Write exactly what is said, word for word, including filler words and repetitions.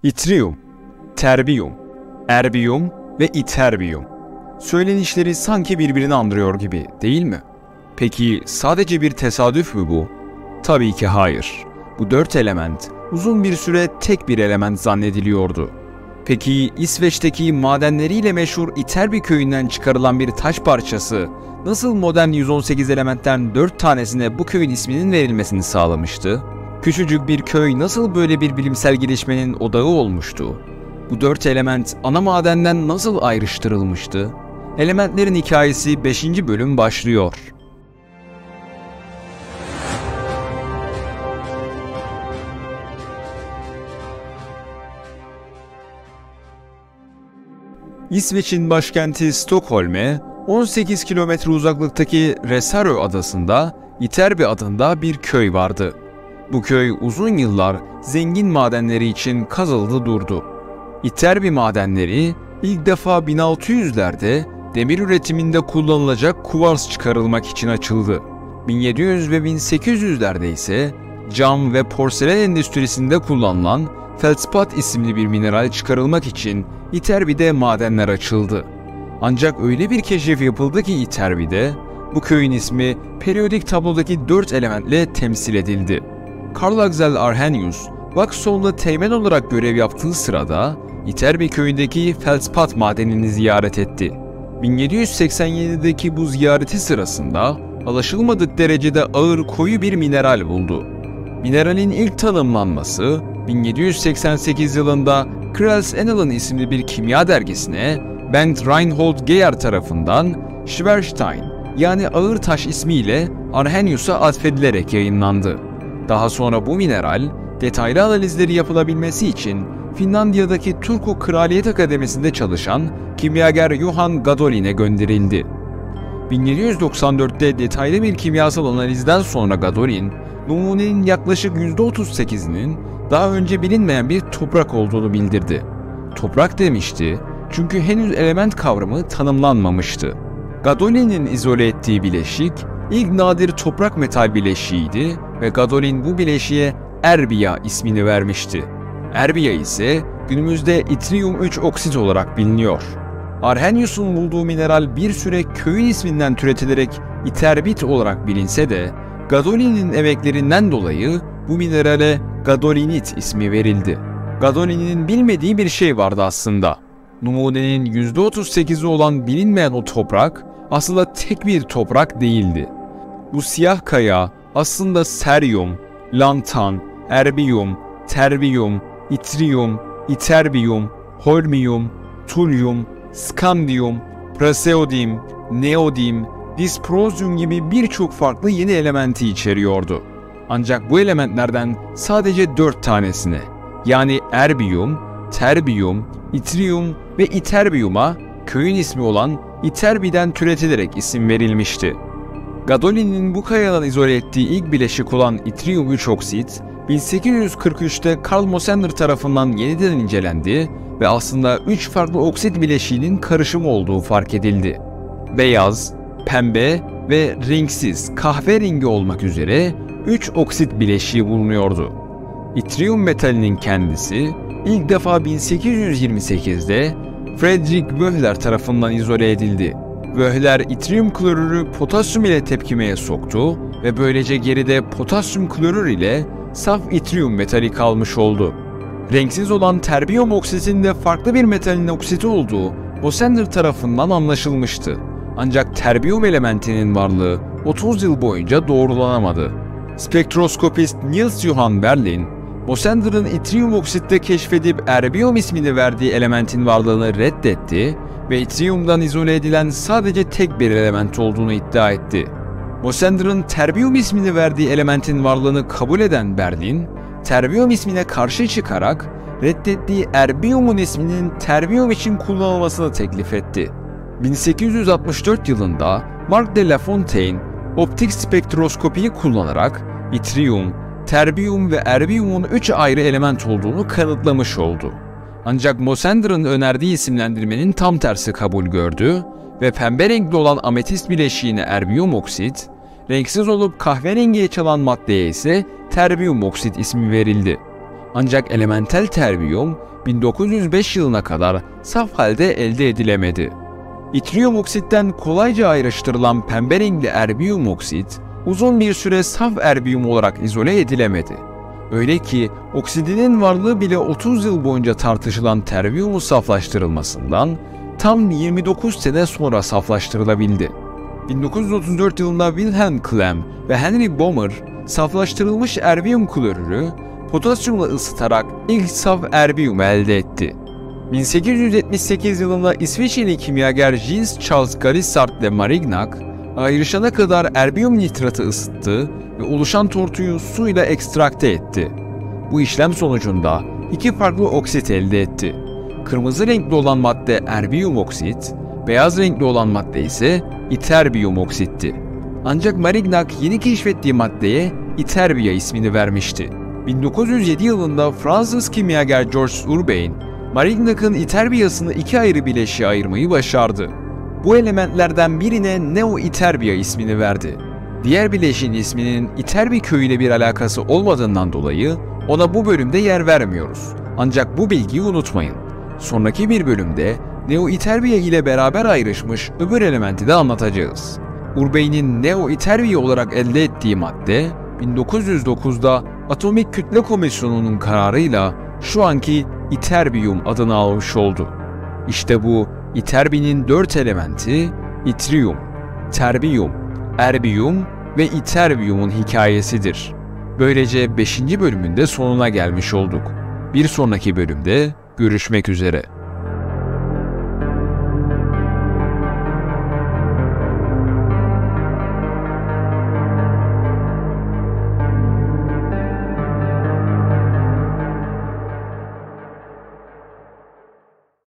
İtrium, terbiyum, erbiyum ve iterbiyum. Söylenişleri sanki birbirini andırıyor gibi, değil mi? Peki sadece bir tesadüf mü bu? Tabii ki hayır. Bu dört element uzun bir süre tek bir element zannediliyordu. Peki İsveç'teki madenleriyle meşhur İterbi köyünden çıkarılan bir taş parçası nasıl modern yüz on sekiz elementten dört tanesine bu köyün isminin verilmesini sağlamıştı? Küçücük bir köy nasıl böyle bir bilimsel gelişmenin odağı olmuştu? Bu dört element ana madenden nasıl ayrıştırılmıştı? Elementlerin hikayesi beşinci bölüm başlıyor. İsveç'in başkenti Stockholm'e on sekiz kilometre uzaklıktaki Resarö adasında İterbi adında bir köy vardı. Bu köy uzun yıllar zengin madenleri için kazıldı durdu. İterbi madenleri ilk defa bin altı yüzlerde demir üretiminde kullanılacak kuvars çıkarılmak için açıldı. bin yedi yüz ve bin sekiz yüzlerde ise cam ve porselen endüstrisinde kullanılan feldspat isimli bir mineral çıkarılmak için İterbi'de madenler açıldı. Ancak öyle bir keşif yapıldı ki İterbi'de bu köyün ismi periyodik tablodaki dört elementle temsil edildi. Carl Axel Arrhenius, Vaxholm'da teğmen olarak görev yaptığı sırada İterbi köyündeki feldspat madenini ziyaret etti. bin yedi yüz seksen yedideki bu ziyareti sırasında alışılmadık derecede ağır koyu bir mineral buldu. Mineralin ilk tanımlanması bin yedi yüz seksen sekiz yılında Krells Annalen isimli bir kimya dergisine Bengt Reinhold Geyer tarafından Schwerstein yani ağır taş ismiyle Arrhenius'a atfedilerek yayınlandı. Daha sonra bu mineral detaylı analizleri yapılabilmesi için Finlandiya'daki Turku Kraliyet Akademisi'nde çalışan kimyager Johan Gadolin'e gönderildi. bin yedi yüz doksan dörtte detaylı bir kimyasal analizden sonra Gadolin, numunenin yaklaşık yüzde otuz sekizinin daha önce bilinmeyen bir toprak olduğunu bildirdi. Toprak demişti çünkü henüz element kavramı tanımlanmamıştı. Gadolin'in izole ettiği bileşik ilk nadir toprak metal bileşiğiydi ve Gadolin bu bileşiğe erbiya ismini vermişti. Erbiya ise günümüzde itrium üç oksit olarak biliniyor. Arrhenius'un bulduğu mineral bir süre köyün isminden türetilerek iterbit olarak bilinse de Gadolin'in emeklerinden dolayı bu minerale gadolinit ismi verildi. Gadolin'in bilmediği bir şey vardı aslında. Numunenin yüzde otuz sekizi olan bilinmeyen o toprak aslında tek bir toprak değildi. Bu siyah kaya aslında seryum, lantan, erbiyum, terbiyum, itrium, iterbiyum, holmium, tulyum, skandiyum, praseodyum, neodyum, disprozyum gibi birçok farklı yeni elementi içeriyordu. Ancak bu elementlerden sadece dört tanesine, yani erbiyum, terbiyum, itrium ve iterbiyuma köyün ismi olan İterbi'den türetilerek isim verilmişti. Gadolin'in bu kayadan izole ettiği ilk bileşik olan itrium üç oksit, bin sekiz yüz kırk üçte Carl Mosander tarafından yeniden incelendi ve aslında üç farklı oksit bileşiğinin karışımı olduğu fark edildi. Beyaz, pembe ve renksiz kahverengi olmak üzere üç oksit bileşiği bulunuyordu. İtrium metalinin kendisi ilk defa bin sekiz yüz yirmi sekizde Friedrich Wöhler tarafından izole edildi. Wöhler itrium klorürü potasyum ile tepkimeye soktu ve böylece geride potasyum klorür ile saf itrium metali kalmış oldu. Renksiz olan terbiyum oksitinde farklı bir metalin oksiti olduğu Mosander tarafından anlaşılmıştı. Ancak terbiyum elementinin varlığı otuz yıl boyunca doğrulanamadı. Spektroskopist Niels Johan Berlin, Mosander'ın itrium oksitte keşfedip erbiyum ismini verdiği elementin varlığını reddetti ve itriumdan izole edilen sadece tek bir element olduğunu iddia etti. Mosander'ın terbiyum ismini verdiği elementin varlığını kabul eden Berlin, terbiyum ismine karşı çıkarak reddettiği erbiyumun isminin terbiyum için kullanılmasını teklif etti. bin sekiz yüz altmış dört yılında Marc de Lafontaine, optik spektroskopiyi kullanarak itrium, terbiyum ve erbiyumun üç ayrı element olduğunu kanıtlamış oldu. Ancak Mosander'ın önerdiği isimlendirmenin tam tersi kabul gördü ve pembe renkli olan ametist bileşiğine erbiyum oksit, renksiz olup kahverengiye çalan maddeye ise terbiyum oksit ismi verildi. Ancak elementel terbiyum bin dokuz yüz beş yılına kadar saf halde elde edilemedi. İtriyum oksitten kolayca ayrıştırılan pembe renkli erbiyum oksit, uzun bir süre saf erbiyum olarak izole edilemedi. Öyle ki oksidinin varlığı bile otuz yıl boyunca tartışılan terbiyumun saflaştırılmasından tam yirmi dokuz sene sonra saflaştırılabildi. bin dokuz yüz otuz dört yılında Wilhelm Klemm ve Henry Bohmer saflaştırılmış erbiyum klorürü potasyumla ısıtarak ilk saf erbiyum elde etti. bin sekiz yüz yetmiş sekiz yılında İsviçreli kimyager J. Charles Galissard de Marignac ayrışana kadar erbiyum nitratı ısıttı ve oluşan tortuyu suyla ekstrakte etti. Bu işlem sonucunda iki farklı oksit elde etti. Kırmızı renkli olan madde erbiyum oksit, beyaz renkli olan madde ise iterbiyum oksitti. Ancak Marignac yeni keşfettiği maddeye iterbia ismini vermişti. bin dokuz yüz yedi yılında Fransız kimyager Georges Urbain, Marignac'ın iterbiyasını iki ayrı bileşiğe ayırmayı başardı. Bu elementlerden birine neoiterbia ismini verdi. Diğer bileşiğin isminin iterbi köyüyle bir alakası olmadığından dolayı ona bu bölümde yer vermiyoruz. Ancak bu bilgiyi unutmayın. Sonraki bir bölümde neoiterbia ile beraber ayrışmış öbür elementi de anlatacağız. Urbain'in neoiterbia olarak elde ettiği madde bin dokuz yüz dokuzda Atomik Kütle Komisyonu'nun kararıyla şu anki iterbiyum adını almış oldu. İşte bu iterbinin dört elementi itriyum, terbiyum, erbiyum ve iterbiyumun hikayesidir. Böylece beşinci bölümün de sonuna gelmiş olduk. Bir sonraki bölümde görüşmek üzere.